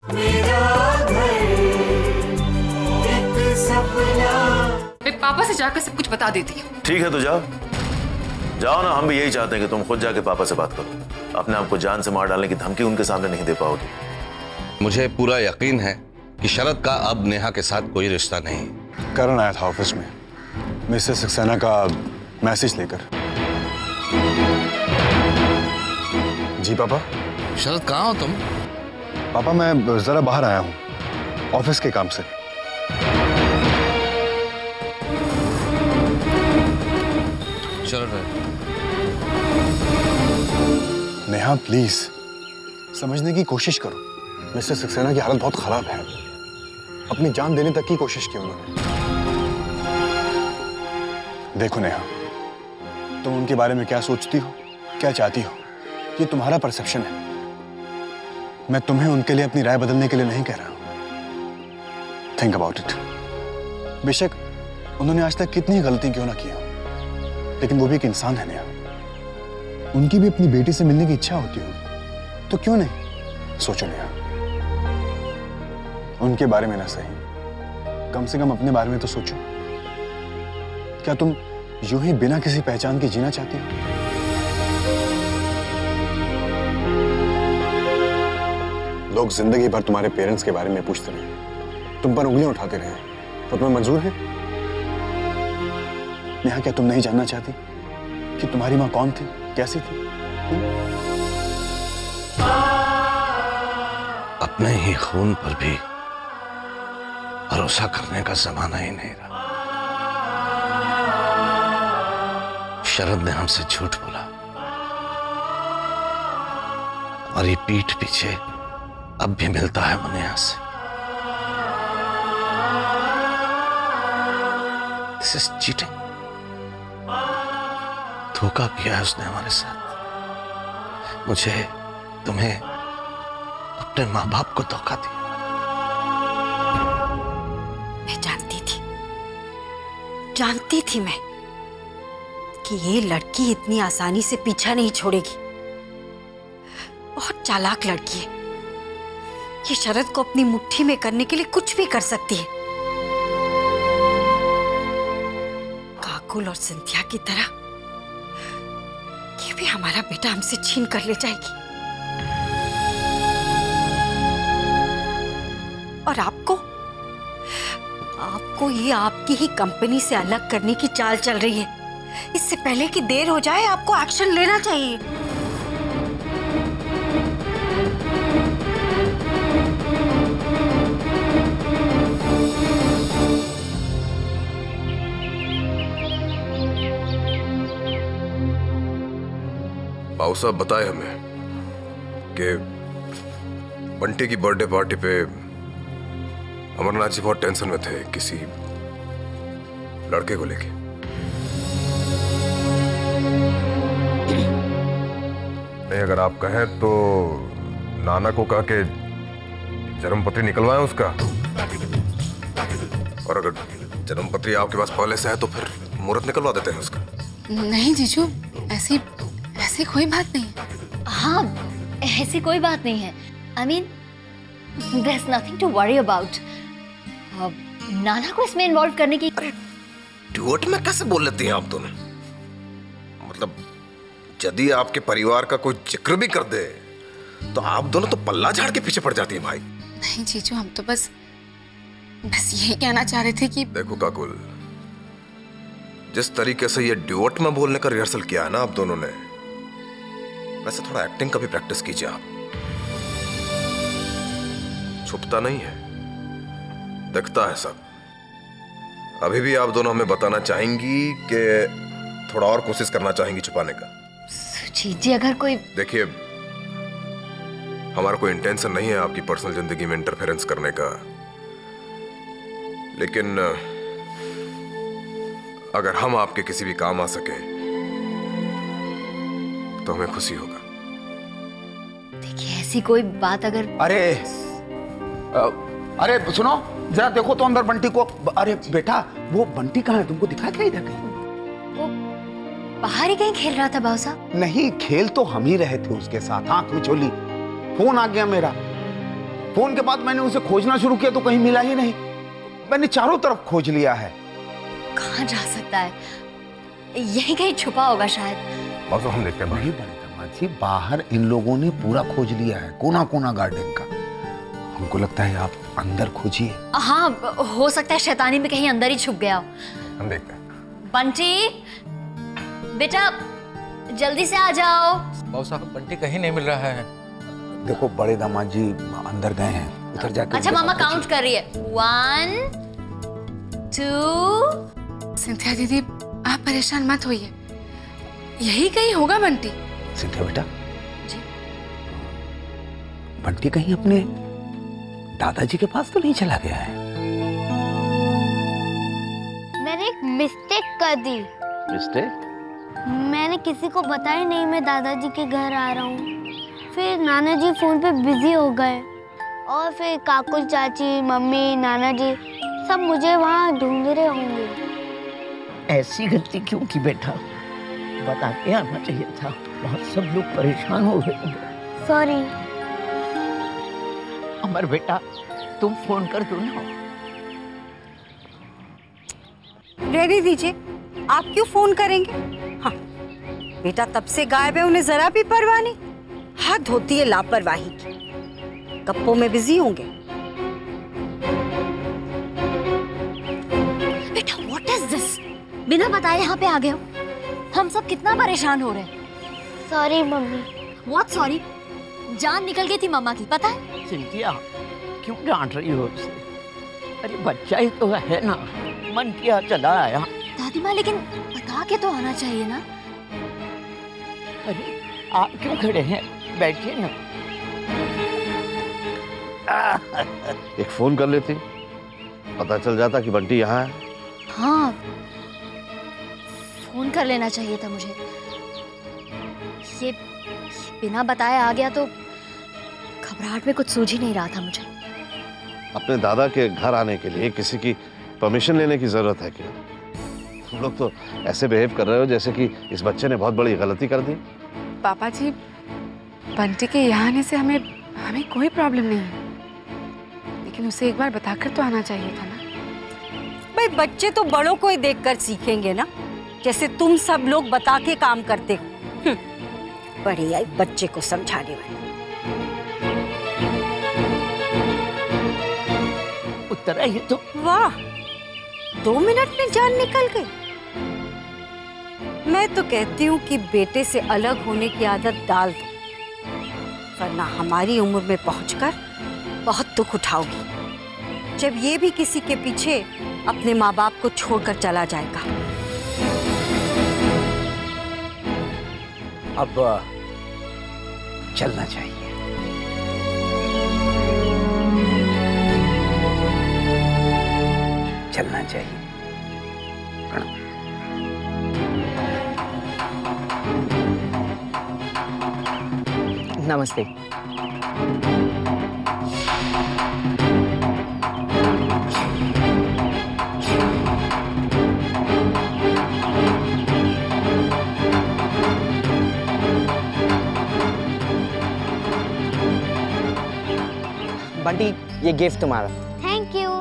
मैं पापा से जाकर सब कुछ बता देती हूँ। ठीक है तो जाओ जाओ ना, हम भी यही चाहते हैं कि तुम खुद जाके पापा से बात करो। अपने आप को जान से मार डालने की धमकी उनके सामने नहीं दे पाओगे। मुझे पूरा यकीन है कि शरद का अब नेहा के साथ कोई रिश्ता नहीं। करण आया था ऑफिस में मिसेस सक्सेना का मैसेज लेकर। जी पापा। शरद कहाँ हो तुम? पापा मैं जरा बाहर आया हूँ ऑफिस के काम से। चलो नेहा प्लीज समझने की कोशिश करो, मिसेस सक्सेना की हालत बहुत खराब है। अपनी जान देने तक की कोशिश की उन्होंने। देखो नेहा, तुम उनके बारे में क्या सोचती हो, क्या चाहती हो, ये तुम्हारा परसेप्शन है। मैं तुम्हें उनके लिए अपनी राय बदलने के लिए नहीं कह रहा हूं। Think about it. बेशक उन्होंने आज तक कितनी गलती क्यों ना की हो, लेकिन वो भी एक इंसान है नेहा। उनकी भी अपनी बेटी से मिलने की इच्छा होती हो तो क्यों नहीं सोचो नेहा। उनके बारे में ना सही, कम से कम अपने बारे में तो सोचो। क्या तुम यूं ही बिना किसी पहचान के जीना चाहती हो? लोग जिंदगी भर तुम्हारे पेरेंट्स के बारे में पूछते रहे, तुम पर उंगलियां उठाते रहे, तो तुम्हें मंजूर है? नेहा क्या तुम नहीं जानना चाहती कि तुम्हारी मां कौन थी, कैसी थी? अपने ही खून पर भी भरोसा करने का जमाना ही नहीं रहा। शरद ने हमसे झूठ बोला, हमारी पीठ पीछे अब भी मिलता है वो नेहा से। This is cheating. धोखा किया है उसने हमारे साथ। मुझे, तुम्हें, अपने माँ बाप को धोखा दिया। मैं जानती थी मैं कि ये लड़की इतनी आसानी से पीछा नहीं छोड़ेगी। बहुत चालाक लड़की है। ये शरद को अपनी मुट्ठी में करने के लिए कुछ भी कर सकती है। काकुल और सिंथिया की तरह ये भी हमारा बेटा हमसे छीन कर ले जाएगी। और आपको ये आपकी ही कंपनी से अलग करने की चाल चल रही है। इससे पहले कि देर हो जाए आपको एक्शन लेना चाहिए। बाबू साहब बताए हमें कि बंटी की बर्थडे पार्टी पे अमरनाथ जी बहुत टेंशन में थे किसी लड़के को लेके। नहीं, अगर आप कहें तो नाना को कहा कि जन्मपत्री निकलवाएं उसका, और अगर जन्मपत्री आपके पास पहले से है तो फिर मुहूर्त निकलवा देते हैं उसका। नहीं जीजू, ऐसी कोई बात नहीं है। हाँ, ऐसी कोई बात नहीं है। I mean, there's nothing to worry about. नाना को इसमें इन्वॉल्व करने की। ड्यूट में कैसे बोल लेती हैं आप दोनों? मतलब यदि आपके परिवार का कोई जिक्र भी कर दे तो आप दोनों तो पल्ला झाड़ के पीछे पड़ जाती हैं भाई। नहीं जीजू, हम तो बस यही कहना चाह रहे थे कि देखो काकुल, जिस तरीके से ये ड्यूट में बोलने का रिहर्सल किया है ना आप दोनों ने, वैसे थोड़ा एक्टिंग का भी प्रैक्टिस कीजिए आप। छुपता नहीं है, दिखता है सब। अभी भी आप दोनों हमें बताना चाहेंगी कि थोड़ा और कोशिश करना चाहेंगी छुपाने का? सुजीत जी, अगर कोई, देखिए, हमारा कोई इंटेंशन नहीं है आपकी पर्सनल जिंदगी में इंटरफेरेंस करने का, लेकिन अगर हम आपके किसी भी काम आ सके तो हमें खुशी होगा। देखिए, ऐसी कोई बात अगर... अरे सुनो जरा, देखो तो अंदर बंटी को। अरे बेटा, वो बंटी कहाँ है? तुमको दिखा क्या इधर कहीं? वो बाहर ही कहीं खेल रहा था बाबू साहब। नहीं, खेल तो हम ही रहे थे उसके साथ। आंख मिचोली, फोन आ गया मेरा। फोन के बाद मैंने उसे खोजना शुरू किया तो कहीं मिला ही नहीं। मैंने चारों तरफ खोज लिया है। कहाँ जा सकता है? यही कहीं छुपा होगा शायद। बाबू हम देखते हैं। बड़ी दामाद जी, बाहर इन लोगों ने पूरा खोज लिया है, कोना कोना गार्डन का। हमको लगता है आप अंदर खोजिए। हाँ, हो सकता है शैतानी में कहीं अंदर ही छुप गया हो। हम देखते हैं। बंटी बेटा जल्दी से आ जाओ। बाबू साहब बंटी कहीं नहीं मिल रहा है। देखो बड़े दामाद जी अंदर गए हैं, उधर जाकर। अच्छा मामा काउंट कर रही है। 1 2। सिंथिया दीदी आप परेशान मत होइए, यही कहीं होगा बंटी। सिंथिया बेटा जी। बंटी कहीं अपने दादाजी के पास तो नहीं चला गया है? मैंने एक मिस्टेक कर दी। मिस्टेक? मैंने किसी को बताया नहीं मैं दादाजी के घर आ रहा हूँ। फिर नाना जी फोन पे बिजी हो गए और फिर काकू चाची, मम्मी, नाना जी सब मुझे वहाँ ढूंढ रहे होंगे। ऐसी गलती क्यों की बेटा? बता के आना चाहिए था, बहुत सब लोग परेशान हो गए। सॉरी। अमर बेटा तुम फोन कर दो ना। रहने दीजिए, आप क्यों फोन करेंगे? हाँ बेटा तब से गायब है, उन्हें जरा भी परवाह नहीं। हद होती है लापरवाही की। गप्पों में बिजी होंगे। बेटा व्हाट इज दिस? बिना बताए यहाँ पे आ गए हो। हम सब कितना परेशान हो रहे हैं। Sorry mummy. What sorry? जान निकल गई थी मम्मा की, पता है? सिंथिया क्यों डांट रही हो उसे? अरे बच्चा ही तो है ना, मन किया चला आया। दादी माँ लेकिन बता के तो आना चाहिए ना। अरे आप क्यों खड़े हैं, बैठिए ना। एक फोन कर लेती, पता चल जाता कि बंटी यहाँ है। हाँ फोन कर लेना चाहिए था मुझे। ये बिना बताए आ गया तो घबराहट में कुछ सूझ ही नहीं रहा था मुझे। अपने दादा के घर आने के लिए किसी की परमिशन लेने की जरूरत है क्या? तुम लोग तो ऐसे बिहेव कर रहे हो जैसे कि इस बच्चे ने बहुत बड़ी गलती कर दी। पापा जी बंटी के यहाँ आने से हमें कोई प्रॉब्लम नहीं है, लेकिन उसे एक बार बताकर तो आना चाहिए था ना। भाई बच्चे तो बड़ों को ही देखकर सीखेंगे ना, जैसे तुम सब लोग बता के काम करते हो। बड़ी आई बच्चे को समझाने वाली। उत्तरा ये तो वाह, 2 मिनट में जान निकल गई। मैं तो कहती हूँ कि बेटे से अलग होने की आदत डाल दो, वरना हमारी उम्र में पहुंचकर बहुत दुख उठाओगी जब ये भी किसी के पीछे अपने माँ बाप को छोड़कर चला जाएगा। अब चलना चाहिए। चलना चाहिए। नमस्ते। बंटी ये गिफ्ट तुम्हारा। Thank you.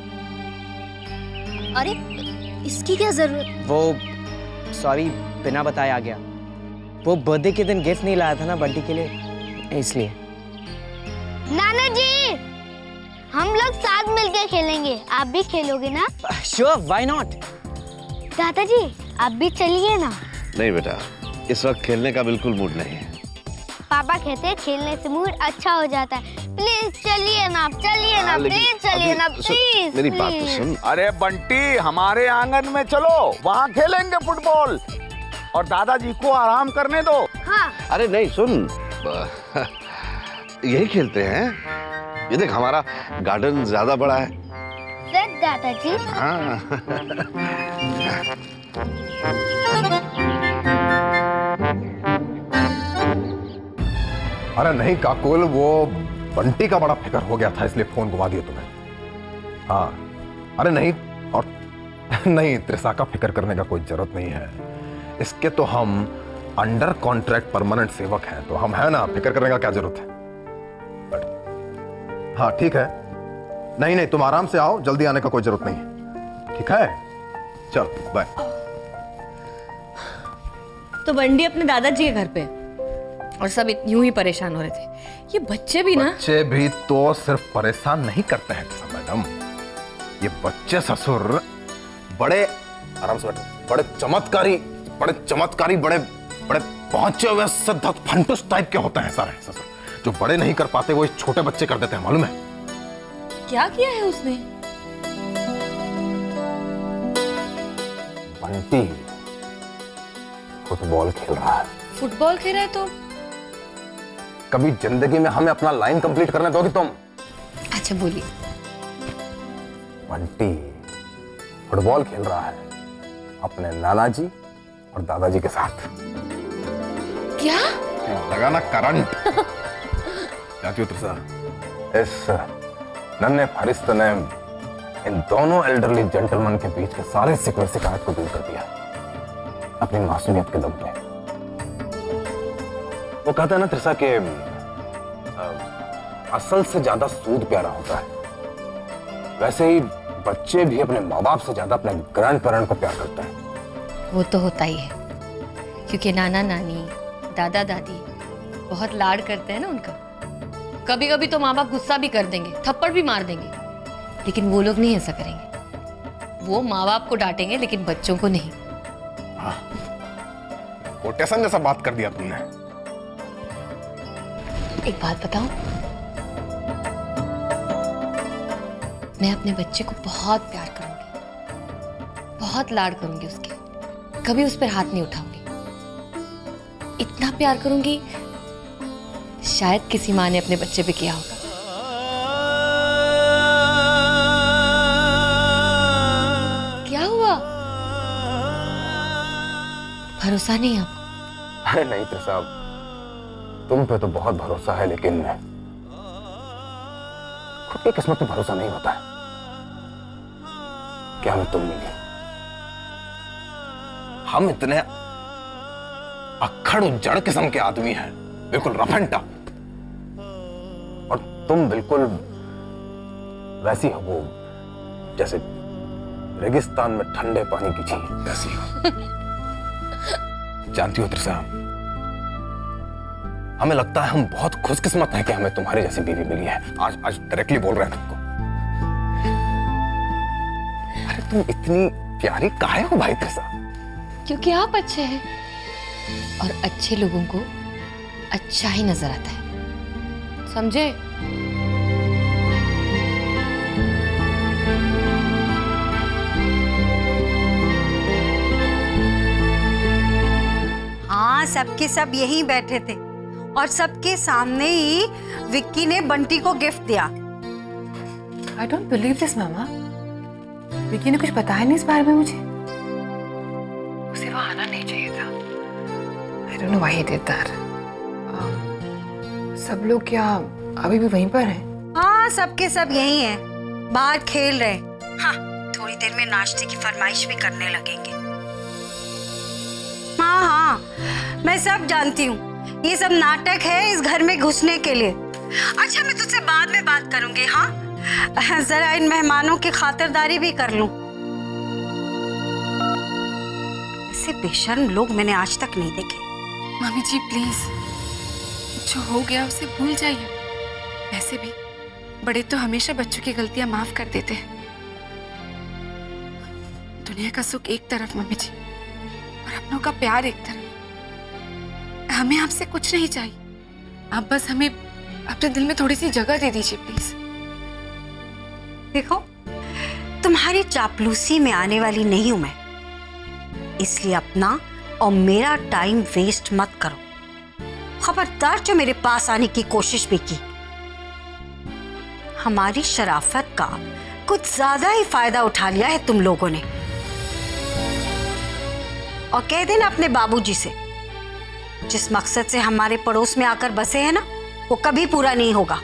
अरे इसकी क्या जरूरत? वो सॉरी बिना बताए आ गया। वो बर्थडे के दिन गिफ्ट नहीं लाया था ना बंटी के लिए, इसलिए। नाना जी हम लोग साथ मिलकर खेलेंगे, आप भी खेलोगे ना? Sure, why not. दादाजी आप भी चलिए ना। नहीं बेटा, इस वक्त खेलने का बिल्कुल मूड नहीं है। पापा कहते हैं खेलने से मूड अच्छा हो जाता है। प्लीज चलिए ना, चलिए ना, प्लीज चलिए ना, प्लीज। मेरी बात तो सुन। अरे बंटी हमारे आंगन में चलो, वहाँ खेलेंगे फुटबॉल और दादाजी को आराम करने दो। हाँ। अरे नहीं सुन, यही खेलते हैं। ये देख हमारा गार्डन ज्यादा बड़ा है। सच दादाजी? हाँ। अरे नहीं काकुल, वो बंटी का बड़ा फिक्र हो गया था इसलिए फोन घुमा दिया तुम्हें। हाँ अरे नहीं, और नहीं त्रिसा का फिक्र करने का कोई जरूरत नहीं है। इसके तो हम अंडर कॉन्ट्रैक्ट परमानेंट सेवक हैं, तो हम है ना, फिक्र करने का क्या जरूरत है। हाँ ठीक है। नहीं नहीं, तुम आराम से आओ, जल्दी आने का कोई जरूरत नहीं है, ठीक है? चलो बाय। तो बंटी अपने दादाजी के घर पे और सब यूं ही परेशान हो रहे थे। ये बच्चे भी ना, बच्चे भी तो सिर्फ परेशान नहीं करते हैं मैडम, ये बच्चे ससुर बड़े, आराम से बैठो, बड़े चमत्कारी, बड़े बड़े पहुंचे हुए सिद्धार्थ फंटूस टाइप के होते हैं सारे ससुर। जो बड़े नहीं कर पाते वो छोटे बच्चे कर देते हैं, मालूम है? क्या किया है उसने? बंटी फुटबॉल खेल रहा है। फुटबॉल खेल रहा है तो कभी जिंदगी में हमें अपना लाइन कंप्लीट करने दोगी तुम? अच्छा बोलिए। बंटी फुटबॉल खेल रहा है अपने नाना जी और दादाजी के साथ। क्या? लगा ना करंट? चाचू त्रिशा, इस नन्हे फरिश्ते ने इन दोनों एल्डरली जेंटलमैन के बीच के सारे शिकायत को दूर कर दिया अपनी मासूमियत के दम पे। वो कहता है ना त्रिशा के असल से ज्यादा सूद प्यारा होता है, वैसे ही बच्चे भी अपने माँ बाप से ज्यादा अपने ग्रैंड पेरेंट को प्यार करते हैं। वो तो होता ही है, क्योंकि नाना नानी दादा दादी बहुत लाड करते हैं ना उनका। कभी कभी तो माँ बाप गुस्सा भी कर देंगे, थप्पड़ भी मार देंगे, लेकिन वो लोग नहीं ऐसा करेंगे। वो माँ बाप को डांटेंगे लेकिन बच्चों को नहीं। हाँ, कोटेशन जैसा बात कर दिया तुमने। एक बात बताऊं, मैं अपने बच्चे को बहुत प्यार करूंगी, बहुत लाड करूंगी उसके, कभी उस पर हाथ नहीं उठाऊंगी। इतना प्यार करूंगी शायद किसी माँ ने अपने बच्चे पे किया होगा। क्या हुआ? भरोसा नहीं आपको? अरे नहीं त्रिशा, तुम पे तो बहुत भरोसा है, लेकिन खुद की किस्मत पे भरोसा नहीं होता है। क्या मैं तुम मिले, हम इतने अक्खड़ जड़ किस्म के आदमी हैं, बिल्कुल रफ एंड टफ, और तुम बिल्कुल वैसी हो वो जैसे रेगिस्तान में ठंडे पानी की झील जैसी हो। जानती हो त्रिशा, हमें लगता है हम बहुत खुशकिस्मत हैं कि हमें तुम्हारी जैसी बीवी मिली है। आज डायरेक्टली बोल रहे हैं तुमको। अरे तुम इतनी प्यारी काहे हो भाई त्रिशा? क्योंकि आप अच्छे हैं और अच्छे लोगों को अच्छा ही नजर आता है, समझे? हाँ, सबके सब यहीं बैठे थे और सबके सामने ही विक्की ने बंटी को गिफ्ट दिया। I don't believe this, मामा। विक्की ने कुछ बताया नहीं इस बारे में मुझे। उसे वहाँ आना नहीं चाहिए था। I don't know why he did that। सब लोग क्या अभी भी वहीं पर हैं? हाँ, सबके सब यहीं हैं, बाहर खेल रहे हैं। हाँ, थोड़ी देर में नाश्ते की फरमाइश भी करने लगेंगे। हाँ हाँ, मैं सब जानती हूँ, ये सब नाटक है इस घर में घुसने के लिए। अच्छा, मैं तुझसे बाद में बात करूंगी। हाँ, जरा इन मेहमानों की खातिरदारी भी कर लूं। ऐसे बेशर्म लोग मैंने आज तक नहीं देखे। मम्मी जी प्लीज, जो हो गया उसे भूल जाइए। वैसे भी बड़े तो हमेशा बच्चों की गलतियां माफ कर देते हैं। दुनिया का सुख एक तरफ मम्मी जी, और अपनों का प्यार एक तरफ। हमें आपसे कुछ नहीं चाहिए, आप बस हमें अपने दिल में थोड़ी सी जगह दे दीजिए प्लीज। देखो, तुम्हारी चापलूसी में आने वाली नहीं हूं मैं, इसलिए अपना और मेरा टाइम वेस्ट मत करो। खबरदार जो मेरे पास आने की कोशिश भी की। हमारी शराफत का कुछ ज्यादा ही फायदा उठा लिया है तुम लोगों ने। और कह देना अपने बाबूजी से, जिस मकसद से हमारे पड़ोस में आकर बसे हैं ना, वो कभी पूरा नहीं होगा।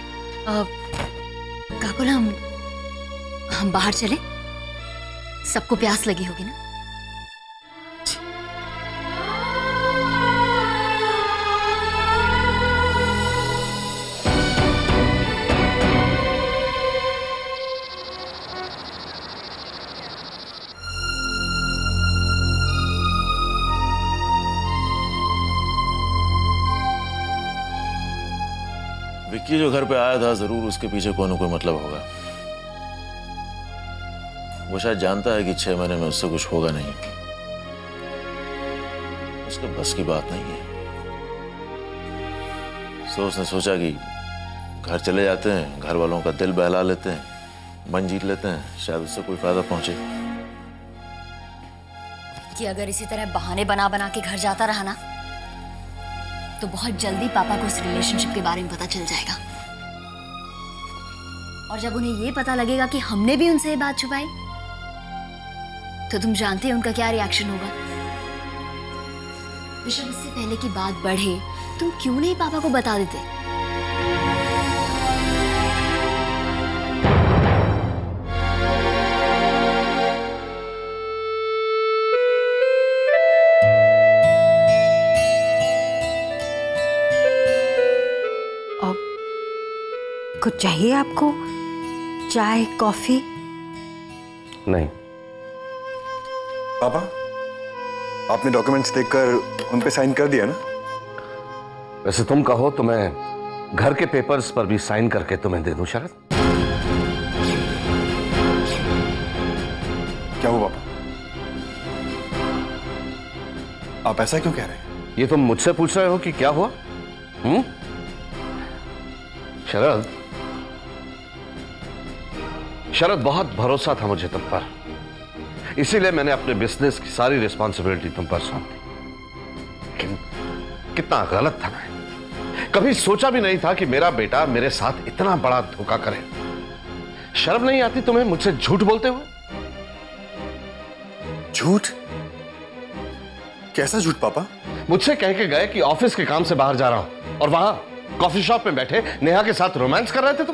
काकुल, हम बाहर चले? सबको प्यास लगी होगी ना? विक्की जो घर पे आया था, जरूर उसके पीछे कोई ना कोई मतलब होगा। वो शायद जानता है कि 6 महीने में उससे कुछ होगा नहीं। उसके बस की बात नहीं है। तो उसने सोचा कि घर चले जाते हैं, घर वालों का दिल बहला लेते हैं, मन जीत लेते हैं, शायद उससे कोई फायदा पहुंचे। कि अगर इसी तरह बहाने बना बना के घर जाता रहा ना, तो बहुत जल्दी पापा को इस रिलेशनशिप के बारे में पता चल जाएगा। और जब उन्हें ये पता लगेगा कि हमने भी उनसे ये बात छुपाई, तो तुम जानते हैं उनका क्या रिएक्शन होगा। ऋषभ, इससे पहले कि बात बढ़े, तुम क्यों नहीं पापा को बता देते? कुछ चाहिए आपको? चाय, कॉफी? नहीं। पापा, आपने डॉक्यूमेंट्स देखकर उन पे साइन कर दिया ना? वैसे तुम कहो तो मैं घर के पेपर्स पर भी साइन करके तुम्हें दे दूं शरद। क्या हुआ पापा? आप ऐसा क्यों कह रहे हैं? ये तुम मुझसे पूछ रहे हो कि क्या हुआ? शरद, बहुत भरोसा था मुझे तुम पर, इसीलिए मैंने अपने बिजनेस की सारी रिस्पॉन्सिबिलिटी तुम पर सौंप दी। लेकिन कितना गलत था मैं। कभी सोचा भी नहीं था कि मेरा बेटा मेरे साथ इतना बड़ा धोखा करे। शर्म नहीं आती तुम्हें मुझसे झूठ बोलते हुए? झूठ? कैसा झूठ पापा? मुझसे कह के गए कि ऑफिस के काम से बाहर जा रहा हूं, और वहां कॉफी शॉप में बैठे नेहा के साथ रोमांस कर रहे थे तुम।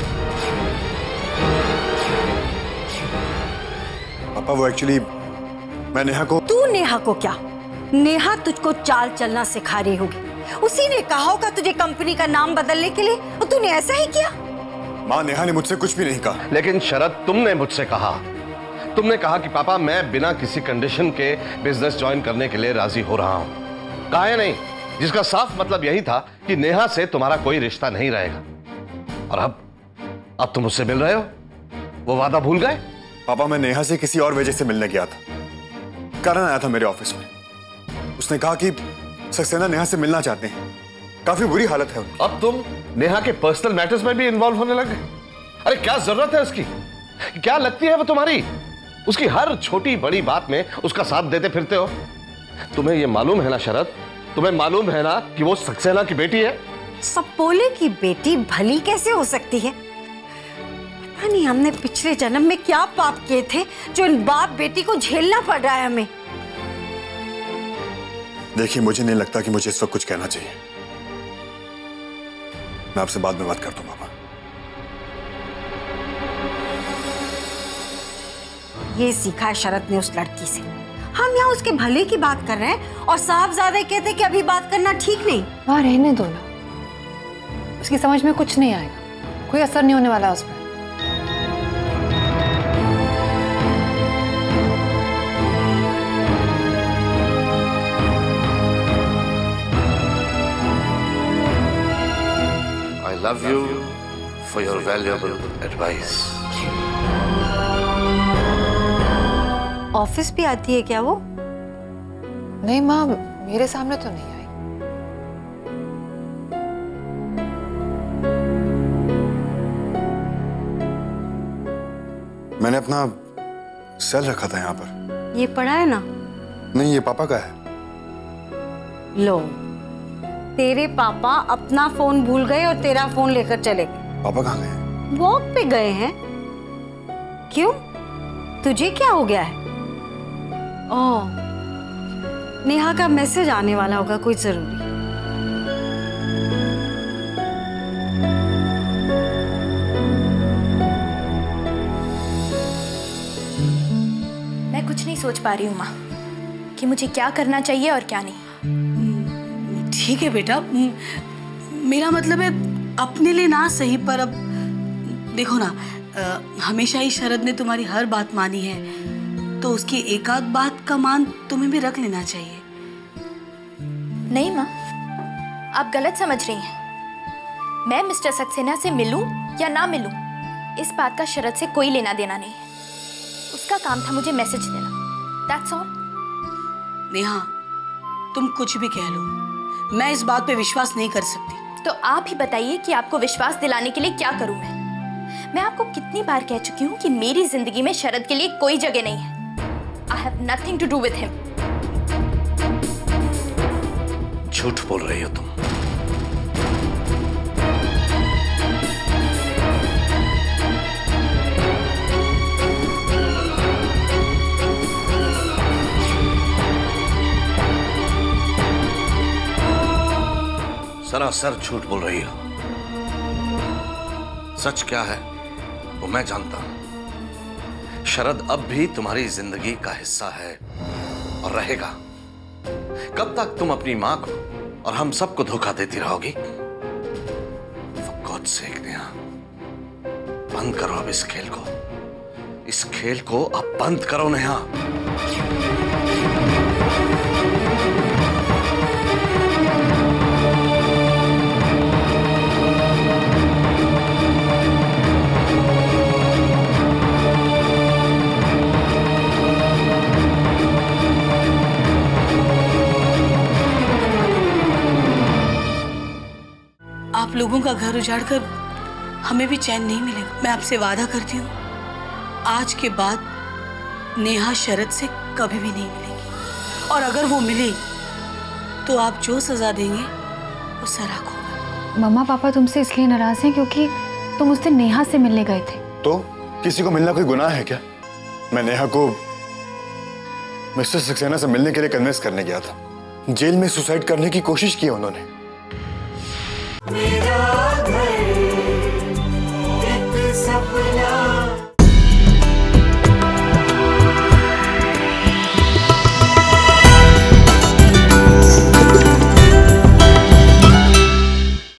पापा, वो एक्चुअली मैं नेहा को... तू नेहा को क्या? नेहा तुझको चाल चलना सिखा रही होगी। उसी ने कहा होगा तुझे कंपनी का नाम बदलने के लिए, और तूने ऐसा ही किया। माँ, नेहा ने मुझसे कुछ भी नहीं कहा। लेकिन शरद, तुमने मुझसे कहा। तुमने कहा कि पापा, मैं बिना किसी कंडीशन के बिजनेस ज्वाइन करने के लिए राजी हो रहा हूं। कहा है नहीं? जिसका साफ मतलब यही था कि नेहा से तुम्हारा कोई रिश्ता नहीं रहेगा। और अब तुम मुझसे मिल रहे हो? वो वादा भूल गए? पापा, मैं नेहा से किसी और वजह से मिलने गया था। करण आया था मेरे ऑफिस में। उसने कहा कि सक्सेना नेहा से मिलना चाहते हैं, काफी बुरी हालत है उनकी। अब तुम नेहा के पर्सनल मैटर्स में भी इन्वॉल्व होने लगे? अरे क्या जरूरत है उसकी? क्या लगती है वो तुम्हारी? उसकी हर छोटी बड़ी बात में उसका साथ देते फिरते हो। तुम्हें यह मालूम है ना शरद, तुम्हें मालूम है ना कि वो सक्सेना की बेटी है? सपोले की बेटी भली कैसे हो सकती है? पता नहीं हमने पिछले जन्म में क्या पाप किए थे जो इन बाप बेटी को झेलना पड़ रहा है हमें। देखिए, मुझे नहीं लगता कि मुझे इस वक्त कुछ कहना चाहिए। मैं आपसे बाद में बात करता हूं पापा। ये सीखा है शरद ने उस लड़की से। हम यहाँ उसके भले की बात कर रहे हैं और साहबजादे कहते हैं कि अभी बात करना ठीक नहीं। वहाँ रहने दो ना, उसकी समझ में कुछ नहीं आएगा, कोई असर नहीं होने वाला उस पर। I love you for your valuable advice. Office भी आती है क्या वो? नहीं माँ, मेरे सामने तो नहीं आई। मैंने अपना सेल रखा था यहाँ पर। ये पड़ा है ना? नहीं, ये पापा का है। लो, तेरे पापा अपना फोन भूल गए और तेरा फोन लेकर चले गए। पापा कहाँ गए? वॉक पे गए हैं। क्यों, तुझे क्या हो गया है? ओह, नेहा का मैसेज आने वाला होगा कोई जरूरी। मैं कुछ नहीं सोच पा रही हूँ माँ कि मुझे क्या करना चाहिए और क्या नहीं। ठीक है बेटा, मेरा मतलब है अपने लिए ना सही, पर अब देखो ना, हमेशा ही शरद ने तुम्हारी हर बात मानी है, तो उसकी एक आध बात का मान तुम्हें भी रख लेना चाहिए। नहीं माँ, आप गलत समझ रही हैं। मैं मिस्टर सक्सेना से मिलूं या ना मिलूं, इस बात का शरद से कोई लेना देना नहीं है। उसका काम था मुझे मैसेज देना, दैट्स ऑल। नेहा, तुम कुछ भी कह लो, मैं इस बात पे विश्वास नहीं कर सकती। तो आप ही बताइए कि आपको विश्वास दिलाने के लिए क्या करूं मैं आपको कितनी बार कह चुकी हूं कि मेरी जिंदगी में शरद के लिए कोई जगह नहीं है। I have nothing to do with him. झूठ बोल रही हो तुम। सरासर झूठ बोल रही हो। सच क्या है वो मैं जानता हूं। शरद अब भी तुम्हारी जिंदगी का हिस्सा है और रहेगा। कब तक तुम अपनी मां को और हम सबको धोखा देती रहोगी? For God's sake, नेहा, बंद करो अब इस खेल को। इस खेल को अब बंद करो नेहा। आप लोगों का घर उजाड़कर हमें भी चैन नहीं मिलेगा। मैं आपसे वादा करती हूँ, आज के बाद नेहा शरद से कभी भी नहीं मिलेगी, और अगर वो मिले तो आप जो सजा देंगे वो सराख होगा। मम्मा पापा तुमसे इसलिए नाराज हैं क्योंकि तुम उस दिन नेहा से मिलने गए थे। तो किसी को मिलना कोई गुनाह है क्या? मैं नेहा को मिस्टर सक्सेना से मिलने के लिए कन्विंस करने गया था। जेल में सुसाइड करने की कोशिश की उन्होंने।